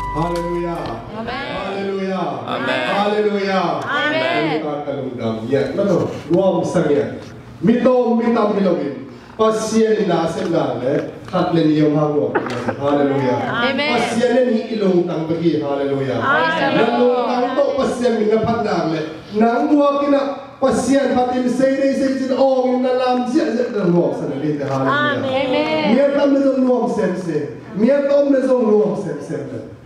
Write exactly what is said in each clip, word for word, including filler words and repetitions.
Hallelujah. Amen. Hallelujah. Amen. Hallelujah. Amen. Kita kalungdam ya. Betul. Luam sangat. Mitom mitam milogin. Pasien nasib nale. Katlen yang hawa. Hallelujah. Amen. Pasien ni ilung tang bagi. Hallelujah. Nangong tang to pasien minapat nale. Nangwa kina pasien patim seirai seirai ong nalam siap siap terluang sana lite. Hallelujah. Amen. Miat tam lezong luam sen sen. Miat tom lezong luam sen sen.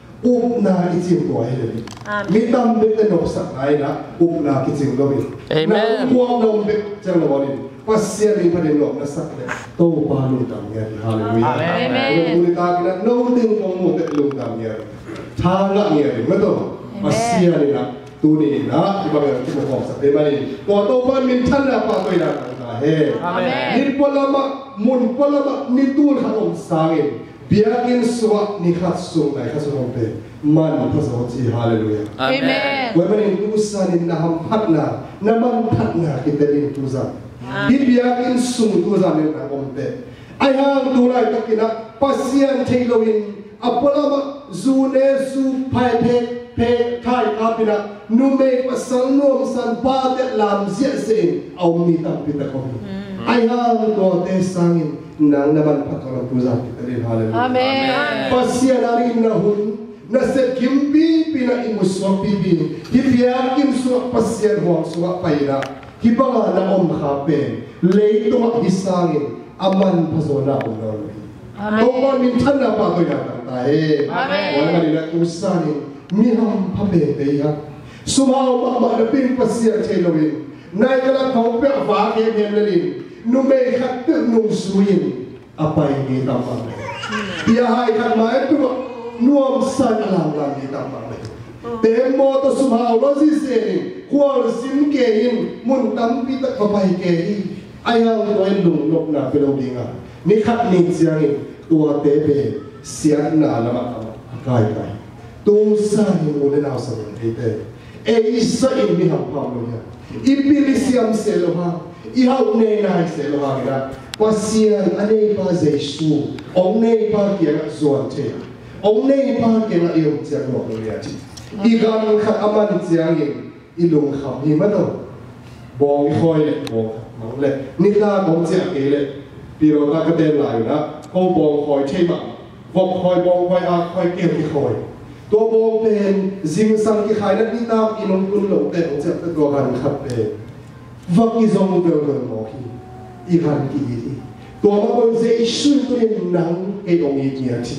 Upna itim tua hele. Mitam bete no sakai na upna kitim lobi. Amen. Kuang dom bet jang lobin. Pasien ni pada lom na sakle. Tau palu tam ya. Hallelujah. Amen. Muli kagina no ting kong mo tet lum tam ya. Thanga ya. Betul. Pasien ni na tuni na ibaga kita kong sakle mani. Tua tau pan min chan na pa toy na ta he. Amen. Ni polama mun polama ni tul khanom sangin. Biakin suak nikhat sung nai khasung pe man pasawati hallelujah. Amen. Wemanin usanin naham patna naman patna kita din tuza. Di biakin sung tuza ni naham pe. Ayang tulai takina pasien tailoin apolama zune su pai pe pe kai kapina nume pasal nom san padet lam zia sein au mitam pita komi. Ayang to te sangin nang naman patolang puza kita din hallelujah. Amen. Pasien ari nahun nasib kimpi pina imuswa pibi hibiakim suak pasien huang suak paira hibanga na om khape leito mak hisangin aman pasona unor. Amen. Toman min thana pa toy na tae. Amen. Wala nila usani miham pabe beya. Sumaw ma ma na pin pasien thelowin. Nay kala khau pe wa ke nemlin. Numei khat tu nung suin apa ini tampang. Dia hai khat mai tu nuam san alang lang ni tampang. Demo to sumau lo si seni kual sim kein mun tampi tak papai kei. Ayang toin lung lok na pelodinga. Ni khat ni siangin tua tebe sian na lama kai kai. Tu san ni mule na sa ite. E isa in mi ham pam lo ya. Ipilisiam seloha. Ihaw ne na se lo hagira pasien ane pa Jesu ong ne pa kia zuan te ong ne pa kia iong tia lo lo ya ti igan khat aman tia yin ilung kham hi ma do bong khoi le bong mang le ni ta bong tia ke le piro ta ka te lai na ko bong khoi che ma vok khoi bong khoi a khoi ke ki khoi to bong pen jing sang ki khai na ni ta inong kun lo te ong tia ta go han khat pe Vaki zong vel vel mohi, ikan kiri. Tua makan Yesus tu yang nang ke ong ikiati.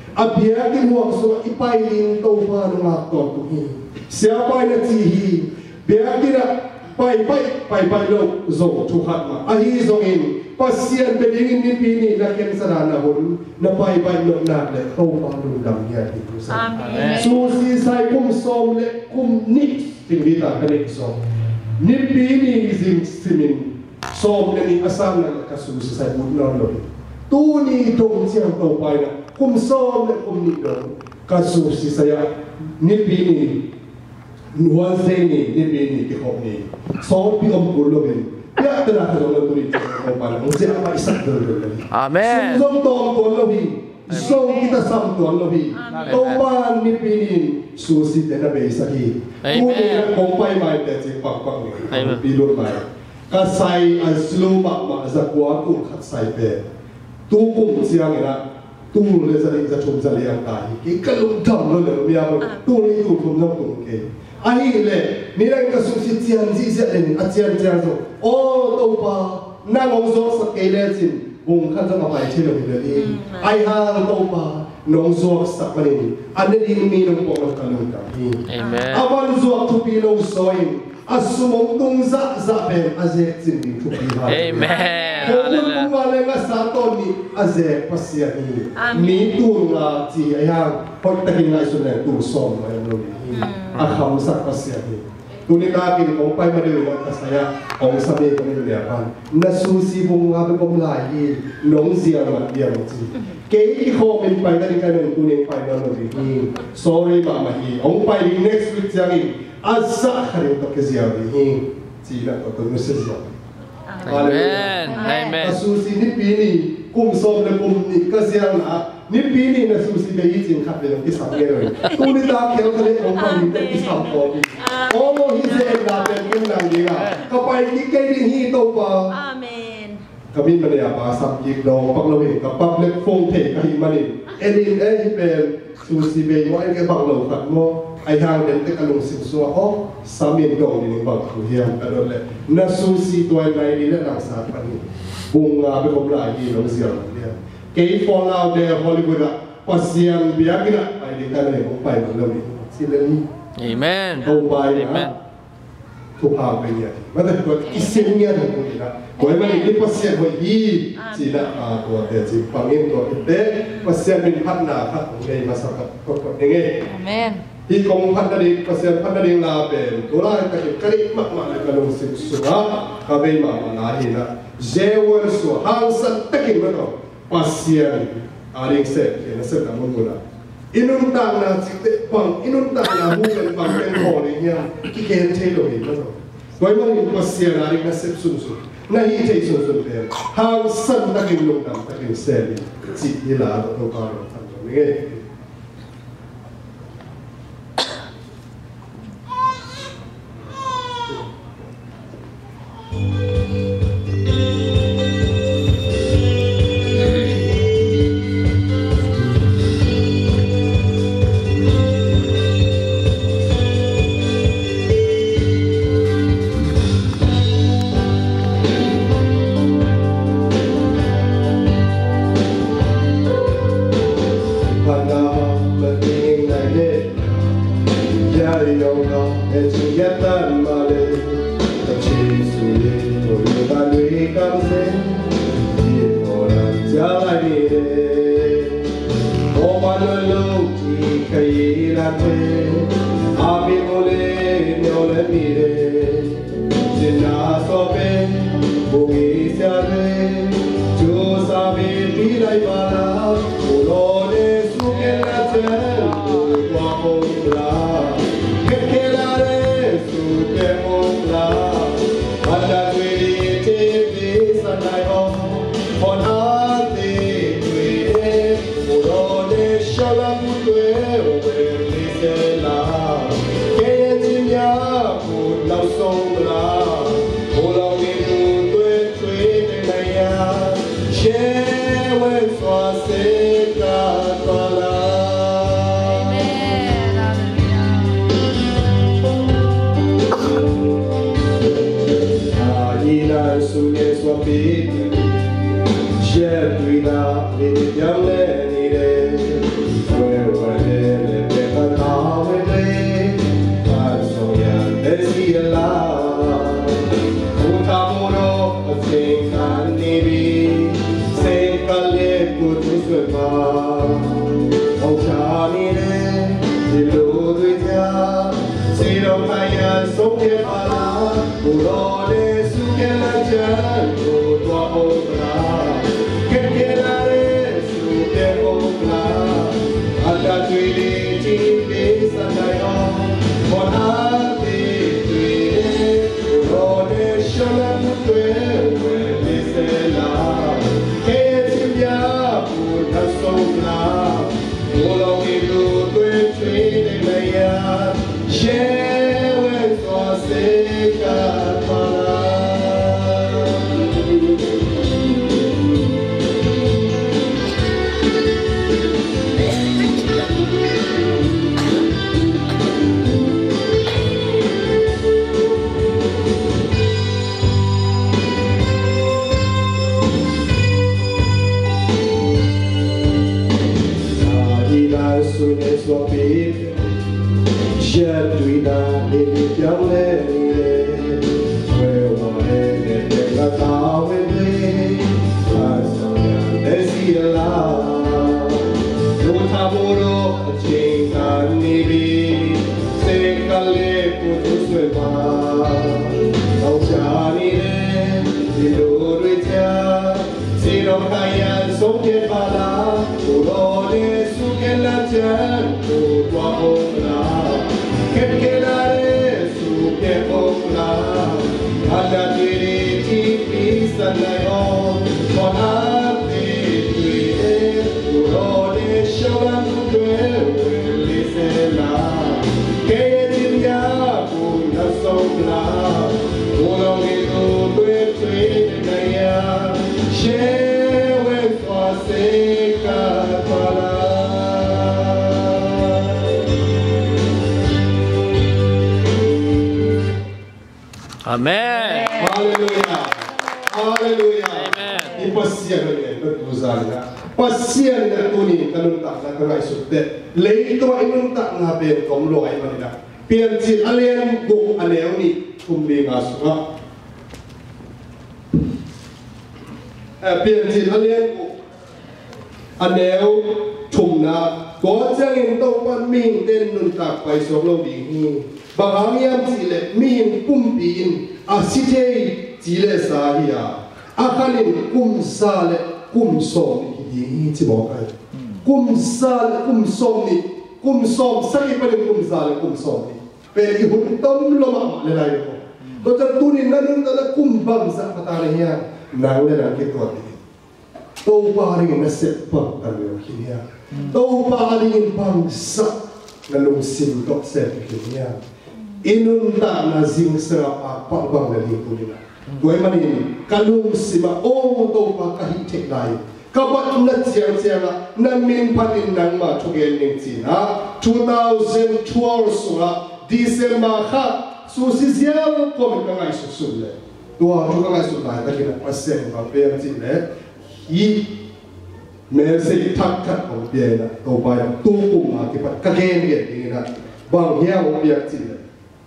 Abia ke muak so ipai lin tau pa nungak to tuhi. Siapa yang tihi, biar kira pai pai pai pai lo zong tuhat ma. Ahi zongin pasien bedingin ni pini nak yang sarana hun na pai pai lo nak le tau pa nungam ya itu. Amen. Susi sai kum som le kum ni tingita kene som. Nipini izin simin som ni asam na kasus sa budnon lo tu ni dong siang tau pai na kum som le kum ni dong kasus saya nipini nuan seni nipini ki hom ni som pi om kulo ben ya tera tera tu ni tau pai na se apa isak do do Amen. som tong ko lo bi so kita sam tuan lo bi tau pai nipini susi tena be sahi Amen. Kung pai mai te ching pak pak ni pilot mai ka sai an slu mak ma za kwa tu khat sai pe tu kum chiang ina tu le za za chum za le ang tai ki kalum tham lo le mia ba tu ni tu kum nam tu ke ai le ni rang ka su si chian ji se len a chian chian so o to pa na ngong zo sa ke le chin bung khan za ma pai che lo ni le ni ai ha to pa nong zo sa pa ni ane din mi nong po ng kalum ka ni Amen. awan zo tu pi lo soin asumong tung za za ben aze chin ni tu pi ha Amen. ko Hallelujah. ko wala nga sa to ni aze pasya ni Amen. ni tu nga ti ayang pag takin nga iso na tu som ay lo ni akham sa pasya ni tuni ka kin ko pai ma de wa ta saya ong sa be ko ni le pan na susi bung nga be bom lai ni nong sia ma dia mo ti ke i ho men pai ta ni ka men tuni pai na lo ni sorry ma ma hi ong pai ni next week jang ni asa khare to ke sia ni ti na to to se sia Amen. Amen. Kasusi ni pini kum som le kum ni ka sia na นี่ปีนี้นะซูซีเบย์จริงครับเดี๋ยวที่สั่งเงี้ยเลยตู้นี้ตาเขียวทะเลของมันนี่ที่สั่งของโอ้โหฮิเซนดาเป็นยังไงดีอ่ะก็ไปที่เกดิฮีโตปะอาเมนก็มีมันเนี่ยมาสับยิงดองปักเราเห็นกับปักเล็กฟงเทกกับหิมันนี่เอ็นอินเอ็นเป็นซูซีเบย์ว่าไอ้แกบังเราขัดโม่ไอ้ทางเดินแต่กระลงสิบสัวอ๋อสามีดองนี่บังเขาเฮียมกระโดดเลยน่าซูซีตัวไหนนี่แหละหลังสารพันนี่บุงงาเป็นคนหลายที่เราเสียงเนี่ยเกย์ฟอลเอาเดอฮอลลีวูดอะปัสยามเบียกินะไปดีกันเลยผมไปหมดเลยสิเลนี่เอเมนเอาไปนะทุกทางไปเนี่ยมันจะตัวอิสเนียนของนี่นะโดยมันนี่ปัสยามหัวยีจีน่าตัวเดียวจีฟังเองตัวเด็กปัสยามเป็นพัฒนาพัฒน์ในมาสักก็ก็ยังไงอาเมนที่กองพัฒนาดีปัสยามพัฒนาดีลาเป็นตัวแรกที่กระดิ่งมากๆเลยกระลงสิบสุดนะก็เป็นมาหน้าหินะเจวันสุหางสัตตะกินมันก็ปัสยามอาริงเสกเนี่ยเสกน้ำมันกุละอินุนตังนะจิตปังอินุนตังนะหูเป็นปังเป็นหอนี่เนี่ยที่เกณฑ์เทโลหิมันก็โดยมันอินปัสยามอาริงนะเสกสุนสุนนะฮีเทสุนสุนเป็นหางสัตตะกินลงน้ำตะกินเสกจิตที่ลาตัวการทำตรงนี้Sunday on, for happy, we live, Amen. Hallelujah. Hallelujah. Amen. Ipasya na yan, nagpuzali na. Pasya na tunin, kanuntak na kangay sukte. Lay ito ay nuntak nga ben, kumlo ay manila. Piyansin, aliyan kung alew ni kumbi nga suka. Piyansin, aliyan kung alew tumna. Có chẳng in tàu quan mình tên nôn tạc phải sống lâu đi hi. Bằng hạng yam chỉ lệ mình cung bin à sĩ thế chỉ lệ xa hi à. À khá nên cung xa lệ cung xóm đi hi chỉ bỏ cái. Cung xa lệ cung xóm đi. Cung xóm sắc y bà nên cung xa lệ cung xóm đi. Về thì hụt tâm lô mạng lệ lại ho. Có chẳng tu nên nâng nâng nâng cung bằng dạ bà ta này hi à. Nàng lệ nàng kết quả đi. Tàu bà rin na xếp bằng anh yêu khi niya. Tàu bà rin bằng sắc na lung sim tok xếp khi niya. Inunta na zing sarap pa bang na lipo nila. Tuay manin, kalung sima o tàu bà kahitek lai. Kabat na siyang siyang na min panin nang ma tugel ning sina. twenty twelve sura, December hat, susisiyang komit na ngay susule. Tuwa juga ngay sulay, taki na paseng papel sila. Ý mẹ sẽ thắc khắc ông bia na tàu bay tu cùng à cái bắt cái gen gen đi na bằng heo ông bia chỉ là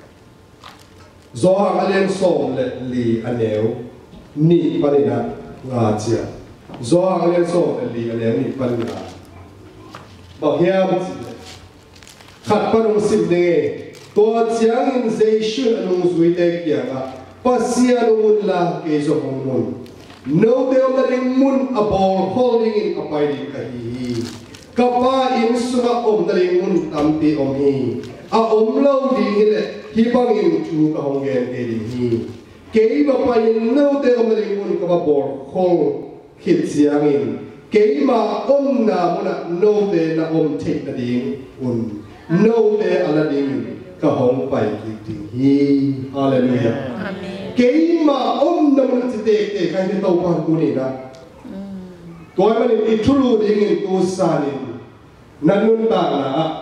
do hàng anh sôm lệ lì anh éo nị bắt đi na ngà chia do hàng anh sôm lệ lì anh éo nị bắt đi na bằng heo chỉ là khát bắt ông sim nè tua chiang in dây shun anh ông duy đây kia na pasia ông la cái zo ông mon. No they are letting mun about holding in abiding kahi. Kapa in suma om letting mun tampi om hi. A om lâu đi hele hi bang in chu ka hong gen e di hi. Kei ma pa in no they are letting mun kapa bor hong khit siang in. Kei ma om na muna no they na om take na ding un. No they ala ding ka hong pai ki hi. Hallelujah. Amen. Kei ma om na muna si tek tek kaya ni tau pan kuni na. Tuay manin itulu dingin tu sanin. Nanunta na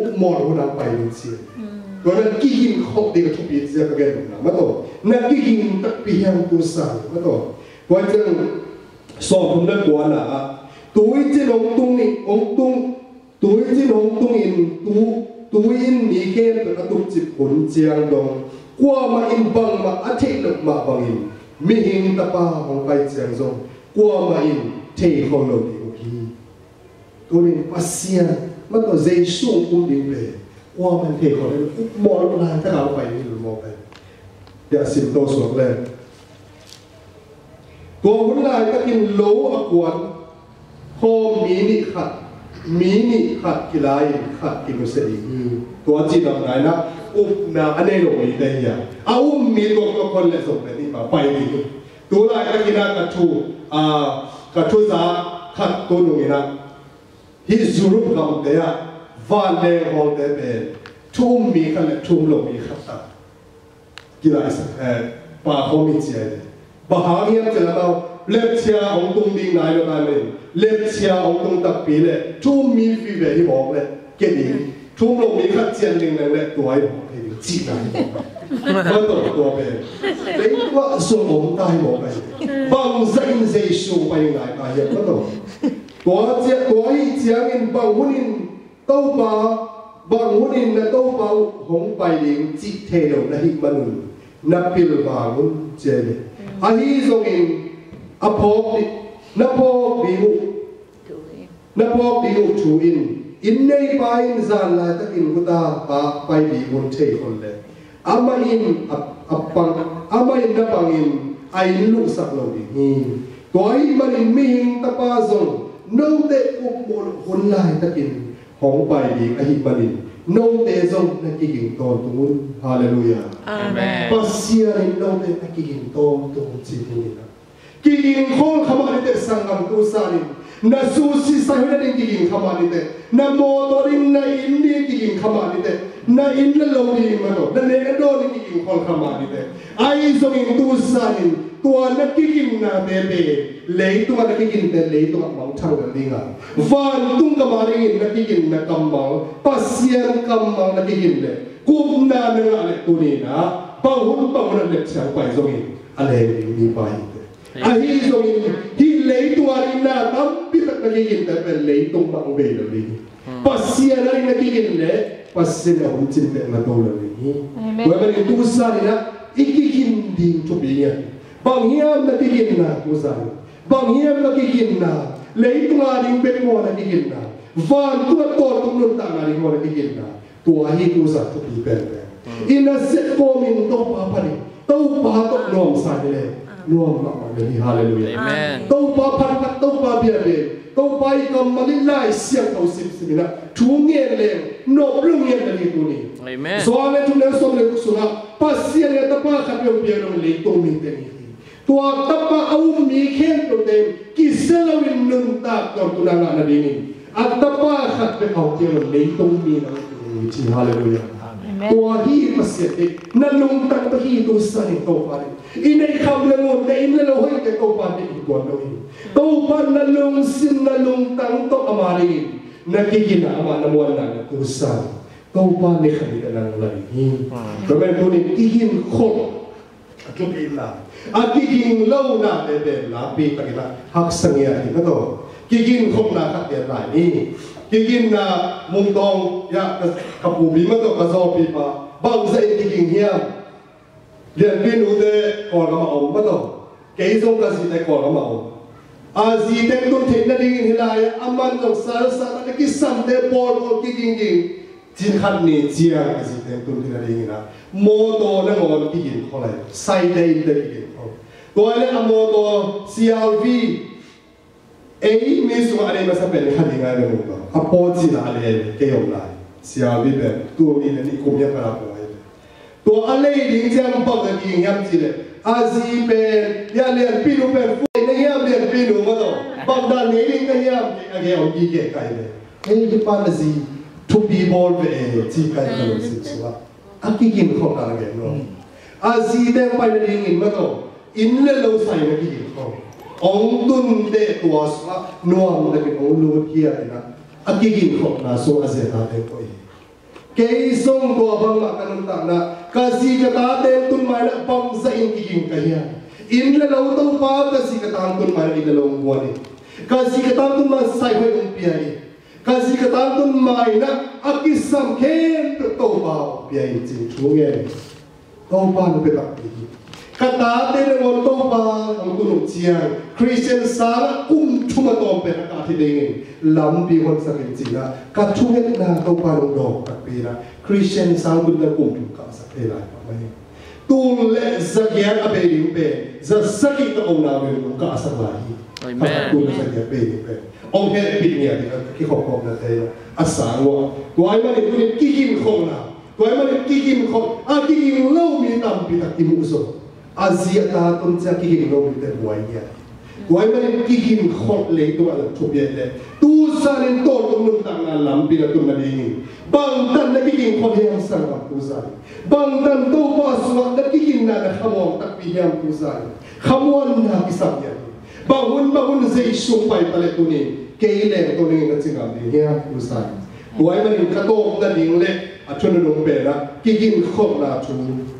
มอหัวนังไปนี่เสียตัวนั้นกี่หินขบดีกับทุกปีเสียกันนะมาต่อนักกี่หินตักปีแห่งตัวสายมาต่อว่าจะสอบผมได้กว่าน่ะตัวจีนองตุงนี่องตุงตัวจีนองตุงอินตัวตัวอินมีแค่ตัวตุกจิบผลเจียงดงกว่ามาอินบังมาอาทิตย์ละมาบังอินมีหินตะปาของไปเจียงซงกว่ามาอินเทของเราดีโอเคตัวนี้ปัสเซียมันก็ใจสูงอุ้มดิ้งเลยว่ามันเทของเราอุบมอลลายถ้าเราไปนี่หรือมอไปอย่าสิบโตสวกเลยตัวหุ่นลายก็กินโลอากวนโฮมีนิขัดมีนิขัดกีฬาขัดกินเสียอีตัวจีนทำไงนะอุบนาอันนี้เราไม่ได้ยังเอาอุ้มมีตัวตัวคนเลยส่งไปนี่มาไปดีตัวลายก็กินกระทูอ่ากระทูซาขัดตัวหนุ่มนะฮิจูรุปคำเดียวันเดย์ฮอลเดย์เป็นทุ่มมีกันเลยทุ่มลงมีขัดตากีฬาสักเออป่าเขามีเจียเลยบ้าเงียบจะแล้วเล็บเชียองตุงดิ้งนายเราได้ไหมเล็บเชียองตุงตักปีเลยทุ่มมีฟีเวอร์ที่บอกเลยเก่งดีทุ่มลงมีขัดเจียนดิ้งเลยเลยตัวไอ้บอกให้จีนายก็ตัวตัวเป็นเด็กว่าส่งผมได้บอกไปบางใจใจสูงไปยังไงไปยังก็ตัวตัวเจ้าตัวไอ้เจียงินบางหุ่นเต้าป่าบางหุ่นนะเต้าป่าหงไปดิ้งจิตเทโดนะฮิมันนับพิลบางหุ่นเจเลยอาฮีทรงอินอภพนับพกดีมุนับพกดีมุชูอินอินในไปอินซานลายตะกินกุตาปะไปดีมุนเทคนเลยอามาอินอับอับปังอามาอินนับปังอินไอลุสักโลดีฮีตัวไอมันอินมีหิงตะปาซงโนเตอุบมุลคนลายตะกินของไปดีอาฮิมันอินโนเตซงนักกินตอนตุงฮาเลลูยาอาเมนปัสเซียนิโนเตนักกินตอนตุงจีนีนะกินคนขมานิเตสังกัมตุสานินาซูซิสายนั่นกินขมานิเตนาโมตอรินนาอินเดียกินขมานิเตนาอินนาโลดีมาโตนาเนกโดนิกินคนขมานิเตไอซงอินตุสานิตัวนักกินนาเบเบเลยตัวนักกินเตเลยตัวมังช่างกันดีงาวันตุงกมารินนักกินนักกำมังปัสเซียนกำมังนักกินเลยกุมนาเนื้ออะไรตัวนี้นะปังหุ่นปังมันเล็กเสียงไปซงอินอะไรมีไปอาฮีทรงอินที่เลยตัวนี้นะตั้มพิทักษ์นักกินแต่เป็นเลยตรงบางเบลเลยปัสเซียนอะไรนักกินเลยปัสเซียนหุ่นจินเป็นมาโตเลยเมื่อมันตุสานี่นะอีกกินดิ้งทุบเงี้ยบางเฮียมนักกินนะตุสานี่บางเฮียมนักกินนะเลยตัวดิ้งเป็นมัวนักกินนะวันตัวโตตรงนู้นต่างอะไรมัวนักกินนะตัวฮีตุสาทุบเป็นเลยอินเสกโกมินโตปาปนี่โตปาโตนอมสายเลยรวมมากเลยฮาเลลูยาอาเมนโตปาพันพันโตปาเบียเบโตปาอีกำมันไล่เสียงเขาสิบสิบนะทุ่งเงี้ยเลยนบลุงเงี้ยเลยตัวนี้อาเมนส่วนเลยทุนเนสโซเลยกุศลปัสเซียเนี่ยตะปาขับเบียเบียลงเลยตัวมีเต็มตัวตะปาเอามีเข็มตัวเต็มกิเซลวินนุนตาตัวตุนังนาดีนี่อัตตะปาขับเบียเอาเบียลงเลยตัวมีนะที่ฮาเลลูยาตัวฮีมาเสียเด็กนั่นลงตั้งตัวฮีตัวสันตัวฟาริอินในคำละงงในอินละโลหิตตัวฟาริอีกวันนึงตัวฟานั่นลงสินนั่นลงตั้งตัวอามารีนักกินอามานามัวนั่นตัวสันตัวฟาในขันกันนั่งเลยฮีเพราะเป็นตัวนี้ที่หินโคตรจุดอินละอาทิกินเล่าหน้าเด็ดๆลาปีตะกี้ละหักสังเกตที่นั่นตัวกินโคตรน่าขัดเดียร์ไรนี่กินนะมุงตองยากับปูบีมันต้องกระสอบปีปะบางใจกินเฮียเรียนเป็นอุเดก่อนก็มาเอาไม่ต้องเกี่ยงกับสิแต่ก่อนก็มาเอาอาสิแต่ตุนเทนนั่นเองเฮลัยอามันต้องสารสารกิสันเดปอลกินกินกินจินขันนี่เจียกับสิแต่ตุนเทนนั่นเองนะโมโตนั่งเอากินเขาเลยไซเดย์เด็กกินเขาตัวนี้อะโมโตซีอาร์วีเอ้ยมีส่วนอะไรมาสักเป็นขันยังไงเลยมึงก็อพอจีน่าเลยเกี่ยวอะไรเสียบีเป็นตัวนี้นี่คุ้มยังกระไรตัวอะไรดิ้งจังปังกันยิงยำจีเลยอาซีเป็นยาเลียนปีนูเป็นฟูนี่ยำเลียนปีนูมาต่อบังดานี่ดิ้งกันยำอะไรเอาดีเกะกันเลยเฮ้ยที่ปานซีทุบบีบอลไปจีกันกันเลยสิสุวะอากิกินของอะไรกันเนาะอาซีเต็มไปในดิ้งอินมาต่ออินเล่เราใส่ในกินขององตุนเตตัวสละนัวมันเป็นองลูเทียนะอากิกินของนาโซอาเซตาเตโกยเกยส่งตัวบังมากันต่างนะกาซีกตาเต็มตุนไม้ละบังจะอินกิกิงกันยังอินละเราต้องฟ้ากาซีกตามตุนไม้ละอินละเราบัวนี่กาซีกตามตุนไม้ใส่ไว้ตรงเปียนี่กาซีกตามตุนไม้นะอากิสัมเข้มตัวเบาเปียจริงช่วงเงี้ยตัวเบาเป็นแบบนี้กตาเต็มเลยตัวเบาของตุนเชียงคริสเตียนสาระอุ้มทุ่มตอมเป็นอากาศที่ดีลำปีคนสักจริงนะกัดช่วงนี้นะตัวเบาดอกกับปีนะคริสเตียนสามบุญละกลุ่มถูกกาสักเท่าไรบ้างตูนเละสักอย่างอเบริมเปจะสักกี่ตัวองค์นาเวรุกาสักหลายตูนสักอย่างเบริมเปองค์แค่ปิดเนี่ยที่เขาบอกนะเท่าอาสางว่าตัวไอ้มันเนี่ยตัวนี้กี่กินคนนะตัวไอ้มันเนี่ยกี่กินคนอากี่กินเล่ามีตามปีตักที่มุสลิมอาเซียตาต้นจะกี่กินเล่ามีแต่หัวเนี่ยตัวไอ้มันเนี่ยกี่กินคนเล็กตัวนั้นทุบเย็นเลยตูซาเนนโตตรงนู้นต่างงานลำปีละตัวนั้นเองบางท่านนักกินคนเฮียมสังกัดตูซาบางท่านตัวว่าสวัสดิ์นักกินนั่นขมองตักปีเฮียมตูซาขมวนนักสัมยันบางวันบางวันจะอิสุไปตะเลตัวนี้เกยเล่ตัวนี้ก็จริงอ่ะเฮียมตูซาตัวไอ้มันเนี่ยกระโตกนั่นเองเลยอาชนนงเปนะกินคนนาชู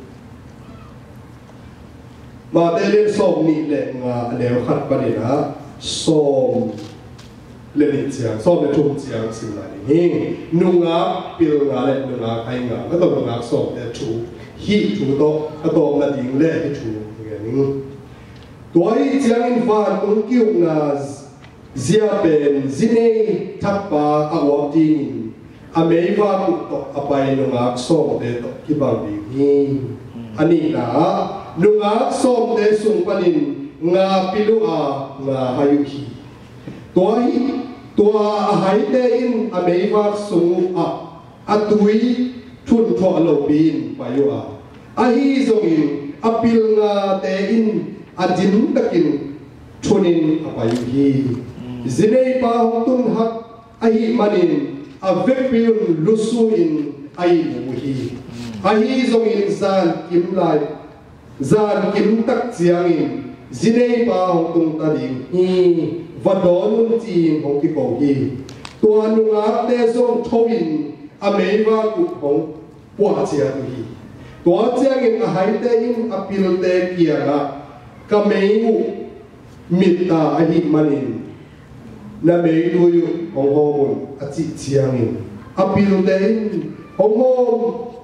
มาเดินส่งนี่แหละงาเลี้ยวขัดประเดี๋ยวส่งเล่นเสียงส่งในทุ่งเสียงสิ่งไหนนี่นุ่งอาปิลงาเล่นุ่งอาใครงาก็ต้องนุ่งอาส่งแต่ชูฮีชูโตก็ต้องนั่นเองเล่ที่ชูอย่างนี้ตัวไอ้เสียงอินฟานตรงคิวนาเสียเป็นจินเนทับปาอวบจีนอเมริกาตุกอภัยนุ่งอาส่งแต่ตที่บางดีนี่อันนี้นะนุ่งอาส่งแต่ส่งปนินงาปิลุอางาฮายุคีตัวตัวหายเตอินอเมริกาส่งอ่ะอัตุยทุนทอโลบินไปอยู่อ่ะอาฮีส่งอินอปิลงาเตอินอาจินตะกินทุนินอไปอยู่ฮีจินเนปาหงตุนฮักอาฮีมันินอาเวกปิลลุสูอินอาฮีบุฮีอาฮีส่งอินซานกิมไลซานกิมตักเสียงอินจินเนปาหงตุนตาดิงฮีวัดดอนจีนของกิโกฮีตัวนุงอาเตส่งทวินอเมริกากุของปวดเสียงฮีตัวเสียงอินอาหายเตอินอปิลเตเกียระก็ไม่อุมิตาอหิมันินนั่นไม่ดูอยู่ของโฮมอาจิเชียงอินอปิลเตอินของโฮม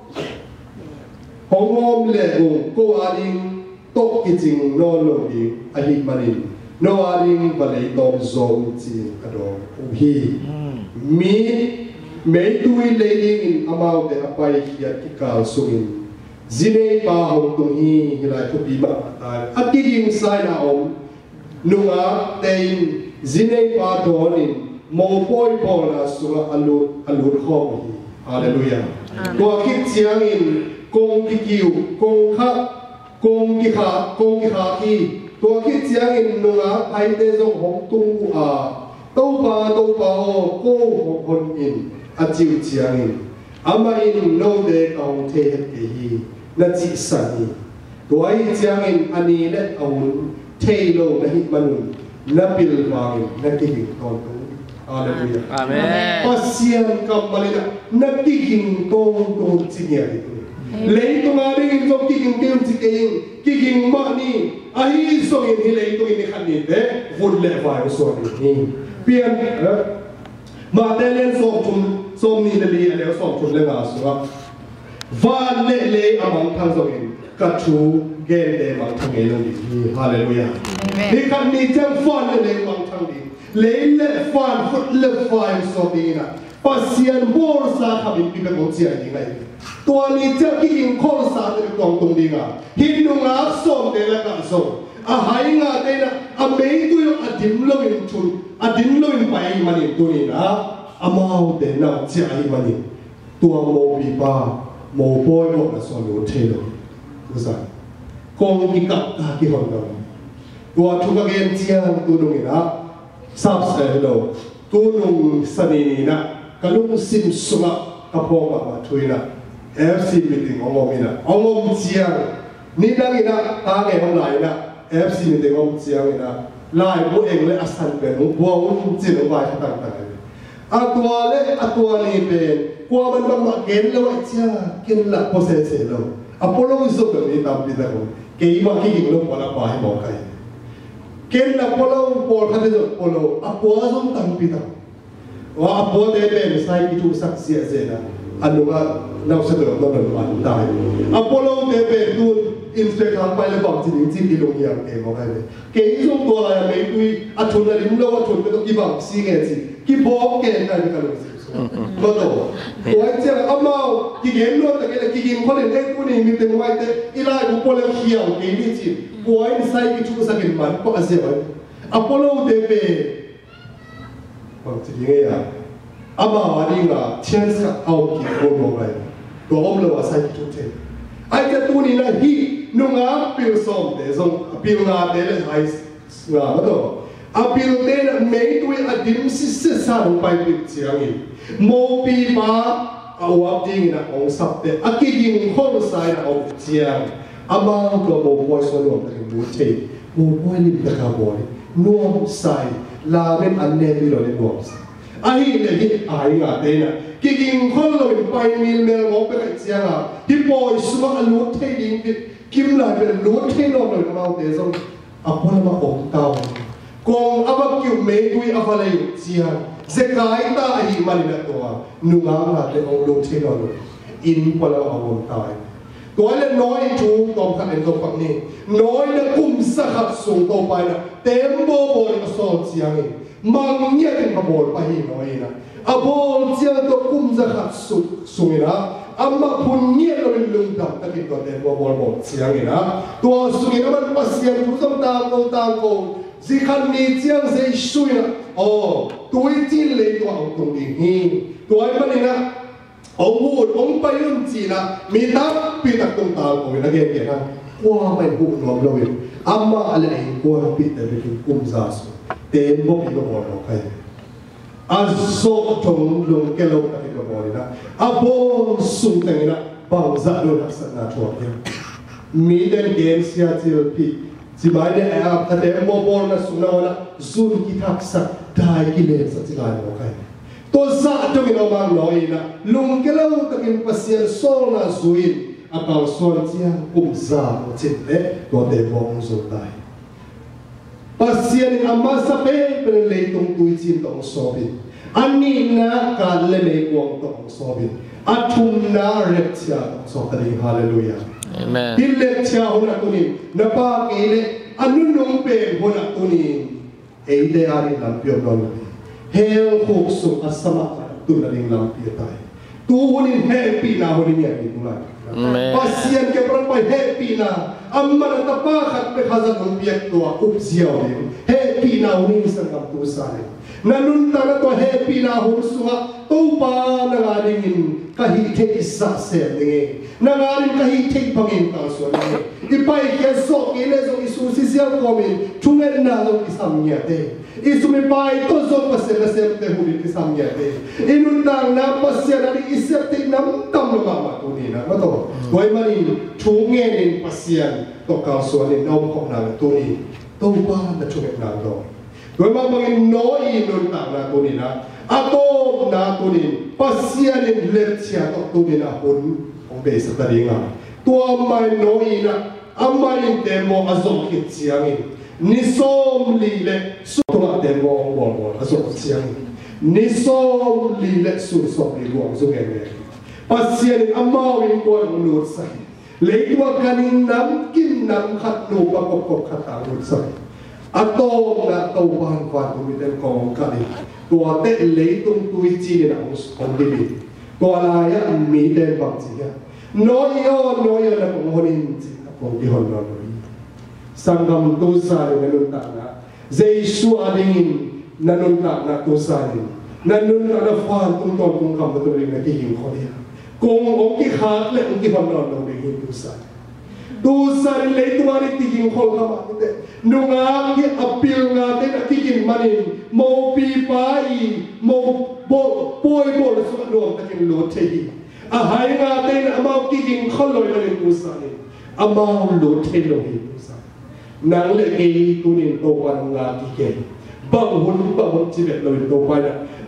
ของโฮมเล่งกูอาริงตกกิจิงโนโลดีอหิมันินโนอาริงบาลีตอมโซมจีนอดออุฮีมีไม่ดูอิเลดิงอามาวเดอภัยเขียติกาสุอินจินเนปาหงตุฮีฮิลายทุบีมาตายอักิยิงไซนาอมนุงอาเตอินจินเนปาโดนินโมปอยปอนาสุงอัลลุอัลลุข้อมฮีฮาเลลูยาตัวคิดเสียงอินกงกิกิวกงขะกงกิขากงกิขาคีตัวคิดเสียงอินนุงอาไอเตจงหงตุงอาตัวปาตัวปาโอโกหงคนอินอาจิวเสียงอินอามาอินโนเดกเอาเทเหตุฮีนัจิสันนีตัวไอ้เสียงอินอันนี้เนี่ยเอาเทโลนะฮิมันนับปิลวางินนักกินตอนตรงอาเลลูยาอาเมนปัสยามกับมาเลยนะนักกินตรงตรงสิ่งอย่างนี้เลยตรงอะไรกินตรงกินเดียวสิ่งเองกินมานี่ไอ้ส่งอินที่เลยตรงนี้ขันนี้เด้วุ่นเละไฟส่วนนี้เปลี่ยนมาเดลเลนส่งชุนส่งนี่เลยแล้วส่งชุนเลยนะสุดวานเล่เล่อามังทั้งสองอินกัดชูเกณฑ์เดมังทั้งเอลดีฮาเลลูยานี่กันนี่จังฟันเล่มังทั้งดีเล่เล่ฟันฟุตเล่ฟันสองดีนะปัสยานบอลซาขับอินปีเป็นคนเสียยังไงตัวนี้จะกินคนซาเป็นกองตรงดีนะฮินดูงาส่งเดลกันส่งอาหายงาเดนะอาเมย์ตัวยอดิมลวินชุนอดิมลวินไปมันนี่ตัวนี้นะอามาเอาเดนะเจ้าอีมันนี่ตัวโมบีบาโมบอยบอกนะส่วนรู้เท่เลยรู้สักกองกิกับตากี่คนกันตัวทุกเกณฑ์เชียงตัวนุ่งนะทราบเสร็จแล้วตัวนุ่งสนีนะกลุ่มซิมสุกกระพงมาช่วยนะเอฟซีมิติงองงมินะองงเชียงนี่ดังนะตาเงี้ยของไหนนะเอฟซีมิติงองเชียงนะลายพวกเองเลยอัศจรรย์เป็นหัวหุ่นจีนหัวใบต่างๆตัวเล็กตัวนี้เป็นกว่ามันบางมาเกณฑ์แล้วไอ้เจ้าเกณฑ์ละพอเสียเสียแล้วอพอลโลสุดแบบนี้ตามปีตะกุเกี่ยมาขี้กินลูกพอละไปบอกใครเกณฑ์ละพอลโลพอลคันเดียวพอลโลอพอส่งตามปีตะว่าอพอเดเป็นใส่กิจูสักเสียเสียนะอันนู้นว่าเราเสนอเราหนึ่งอันตายอพอลโลเดเป็นดูอินสเตอร์ทางไปแล้วบอกจริงจริงที่ลงอย่างเองบอกใครเลยเกี่ยส่งตัวอะไรไม่คุยอัทุนอะไรไม่รู้ว่าทุนเป็นต้องกี่บาทสี่เงี้ยสิกี่บอกเกณฑ์ใครเป็นกันเลยมาต่อตัวเจ้าอามากี่เงินโน้ตแต่กี่กี่เงินคนเล่นเล่นคนนี้มีแต่ไม่แต่อีไล่บุปผาเขียวกี่นี่จีบัวอินไซด์กี่ชุดสักกี่มันก็อาเซียนอพอลโลเดเป้บางทียังไงอ่ะอามาวันนี้ก็เชื่อสักเอากี่คนลงไปตัวอมเลวใส่กี่ชุดเท่ไอ้เจ้าตัวนี้นะฮีนุ่งอาพิลส่งเดี๋ยวส่งพิลงาเดี๋ยวไอ้งามาต่ออาพิลเดี๋ยวไม่ตัวอดีตสิสสารไปปิดเสียงอีโมปีมาเอาวัดดิ้งนะองสับเตะอากิยิงคนสายนะองเจียงอามาก็โมบอยสนุกแต่ดูเทโมบอยลิมตะกาบอยนัวสายลาเป็นอันเนบิโลเลนวอสไอ้เนี่ยที่ไอ้งาเตนะกิยิงคนเราเป็นไปมิลเมลโมเป็นเจียงอ่ะที่บอยสมัครลุ้นเทยิงกิมลายเป็นลุ้นเทนอนเลยมาเอาเตะส่งอาพอลมาองเต้ากองอาบักคิวเมย์ดุยอาฟาเลย์เจียงเซกายตาอีมันนี่ตัวนุ่งอาหารเรื่องลูกเทนอนอินพลังอารมณ์ตายตัวเล็กน้อยจูตอมขันเอ็นตอมปักนี่น้อยนะกุมสักสูงต่อไปนะเต็มโบโบนก็สอนเสียงมังเงียเป็นขบวนไปน้อยนะอาโบนเสียงตัวกุมสักสูงสูงนะอามาพุ่นเงียเราเป็นลุงดำตะกี้ตัวเต็มโบโบนหมดเสียงนะตัวสูงนะมันปัสเสียงทุกสมตามตัวตามโกสิขันนี้เจียงเสียช่วยนะโอ้ตัวจีนเลยตัวเอาตรงนี้ตัวไอ้มันนี่นะองค์พูดองค์ไปยุ่งจีนะมีตั้งปีตักตรงตาโอ้ยนักเรียนเก่งนะว่าไม่พูดรวมเลยอามาอะไรกว่าปีแต่เป็นกุมซาสุเต็มบอกอีกบอกเราใครอาโซจงลงแกลงตะกี้ก็บอกเลยนะอาโบสุงแต่งนะบางจัดโดนลักษณะชัวร์เนี่ยมีเดินเกณฑ์เสียทีละปีสิบายเนี่ยแอบถ้าเดินโมโบนะสุนัขนะซุนกิทักษะได้กิเลสสิลายบอกใครตัวสัตว์จะมีน้องมันน้อยนะลุงแกลงตะกี้ปัสเซียนโซนาซุยอาเปาส่วนเจียงกุมซาจิตเล่ตัวเดบองสุดได้ปัสเซียนอามาสเปเป็นเลยตรงตุยจินตรงโซบินอันนี้นะการเล่นในกวงตรงโซบินอัทุนนาเล็กเชียตรงโซบินฮาเลลูยาที่เล็กเชียหัวหน้าตัวนี้นับปากเอเลอันนู้นน้องเป็นหัวหน้าตัวนี้เอเดอาริลำเปียบนนท์เฮลหกสุอัสมาตุนลิงลำเปียตายตัวหัวนี้เฮลปีนาหัวนี้เนี่ยมีตัวอะไรปัสเซียนเก็บรังไปเฮปีนาอัมมันตะป้าขัดไปข้าศึกของเปียตัวอุบเสียวเลยเฮปีนาหุ่นสังกัดตัวสายนั่นนุ่นตาตัวเฮปีนาหุ่นสุขตัวป้านงาดิงินกะฮิเทอิสระเสียงเงนงาดินกะฮิเทพังอินตาส่วนเงอีไปเกี่ยสอกอีเลสอิสุสิเสียงคอมินทุ่งเงินนาลอิสามเงียเตอิสุไม่ไปตัวโซปัสเซลเซลเตหุ่นอิสามเงียเตอินุ่นตางนับปัสเซลอิสเตน้ำตั้มลงมาตัวนี้นะมาตัวไว้มานี่ทุ่งเงินปัสเซลตัวกาวส่วนนี้น้องของนางตัวนี้ตัวป้าจะช่วยนางดอกโดยมาบางน้อยนุ่นตางนาตัวนี้นะอาโตนาตัวนี้ปัสเซียนเล็บเชียตัวนี้นะหุ่นของเบสตาริงาตัวไม่น้อยนะอาไม่เดโมอาซงคิดเสียงนิสมลีเล่สุตัวเดโมบอลบอลอาซงเสียงนิสมลีเล่สุสมลีหลวงสุเกเนปัสเซียนอามาวินบอลนูดใส่เล็กว่าการน้ำกินน้ำขัดนูประกอบกับขัดตานูดใส่อาโตนะตัวบางฟันตัวมีแต่กองกันตัวเตะเลี้ยตุ้งตุยจีนนะของดีดีตัวลายอะมีแต่บางจีอะน้อยอ่ะน้อยอ่ะนะของคนอินจีของที่คนเราเลยสังคมตัวสายนั่นนุ่นตานะเจสุอาดิงินนั่นนุ่นตานะตัวสายนั่นนุ่นตานะฟันตุ้งตอนตุ้งคำตัวเองนะที่ยิงคนเดียวกงองค์ที่ขาดและองค์ที่คนเราเราเองตัวสายตัวสายเลยตัวนี้ที่ยิงคนเข้ามาเนี่ยนุ่งอ่างที่อับปิลงาเต้นที่ยิงมันนี่โมปีไปโมโบป่วยโบแล้วสุดรวมตะกินโลดเทียอาหายงาเต้นอามาที่ยิงเขาลอยมาในตัวสายอามาโลดเทียลอยตัวสายนางเล็กตัวนี้ตัววันงาที่เก่งบางหุ่นบางหุ่นจีบลอยตัวไปนะ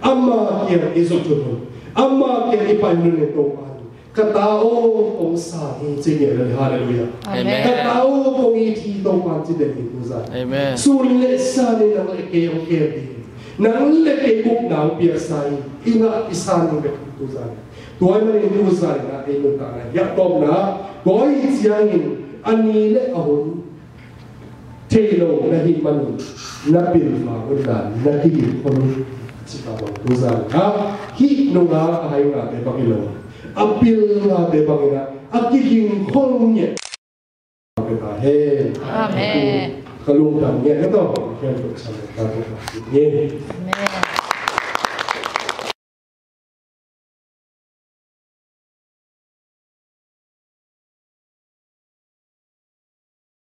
ama kia izotun ama kia ipanun ito pan katao kong sa hinjing hallelujah Amen. katao kong iti ito pan si David Uzan Amen. sulit sa ni nang leke yung kedi nang leke kuk nang piasay inga isan ng Uzan tuay man yung Uzan na inong tanay yakob na boy siyangin anile ahon telo na himan na pilma ulan na higit kono sikabang Uzan ha hi nunga kahayo nga de bakilo apil nga de bakina akiging kolnya Amen. kalungdang niya ito kaya ito sa mga Amen.